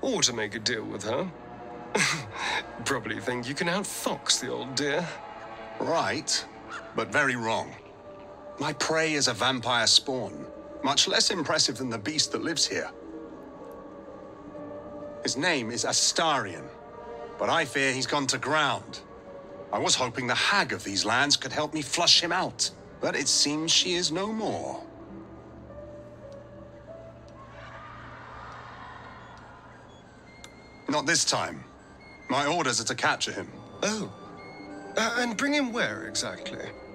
or to make a deal with her. Probably think you can outfox the old dear. Right, but very wrong. My prey is a vampire spawn, much less impressive than the beast that lives here. His name is Astarion, but I fear he's gone to ground. I was hoping the hag of these lands could help me flush him out, but it seems she is no more. Not this time. My orders are to capture him. Oh. And bring him where exactly?